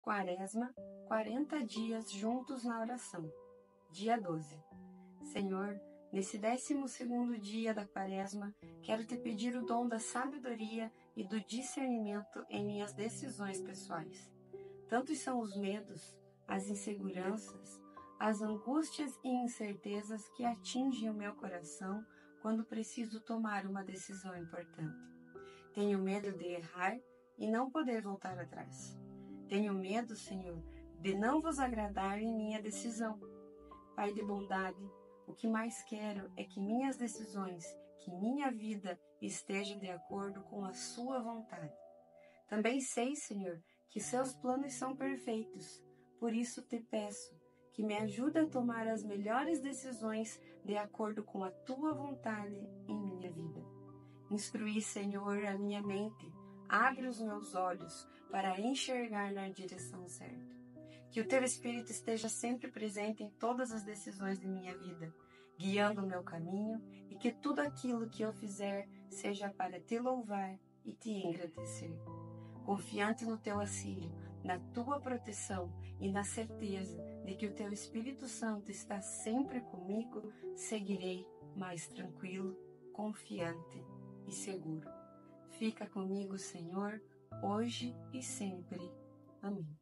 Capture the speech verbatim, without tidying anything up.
Quaresma, quarenta dias juntos na oração. Dia doze. Senhor, nesse décimo segundo dia da Quaresma, quero te pedir o dom da sabedoria e do discernimento em minhas decisões pessoais. Tantos são os medos, as inseguranças, as angústias e incertezas que atingem o meu coração quando preciso tomar uma decisão importante. Tenho medo de errar e não poder voltar atrás. Tenho medo, Senhor, de não vos agradar em minha decisão. Pai de bondade, o que mais quero é que minhas decisões, que minha vida esteja de acordo com a sua vontade. Também sei, Senhor, que seus planos são perfeitos. Por isso te peço que me ajude a tomar as melhores decisões de acordo com a tua vontade em minha vida. Instruí, Senhor, a minha mente. Abre os meus olhos para enxergar na direção certa. Que o Teu Espírito esteja sempre presente em todas as decisões de minha vida, guiando o meu caminho, e que tudo aquilo que eu fizer seja para Te louvar e Te engrandecer. Confiante no Teu auxílio, na Tua proteção e na certeza de que o Teu Espírito Santo está sempre comigo, seguirei mais tranquilo, confiante e seguro. Fica comigo, Senhor, hoje e sempre. Amém.